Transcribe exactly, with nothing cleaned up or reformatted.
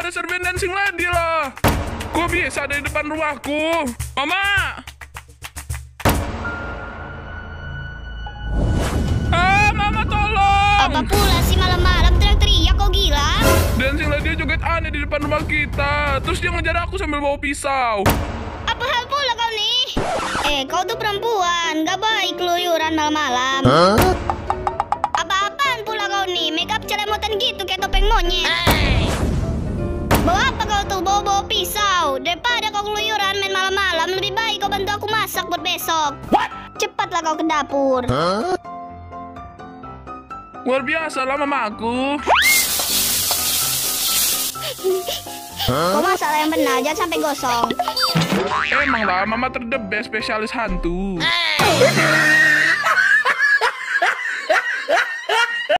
ada serpian dancing lagi lah. Kok bisa ada di depan rumahku? Mama! Ah, Mama tolong! Apa pula sih malam-malam teriak-teriak, kau gila? Dancing lady joget aneh di depan rumah kita. Terus dia ngejar aku sambil bawa pisau. Apa hal pula kau nih? Eh, kau tuh perempuan, gak baik keluyuran malam-malam. Hah? Apa-apaan pula kau nih? Makeup celemotan gitu kayak topeng monyet. Bawa apa kau tuh? Bawa-bawa pisau. Daripada kau keluyuran main malam-malam, lebih baik kau bantu aku masak buat besok. Cepatlah kau ke dapur. Hah? Luar biasa lah mamaku. Kau masalah yang benar, jangan sampai gosong. Emang lah, mama terdebes spesialis hantu.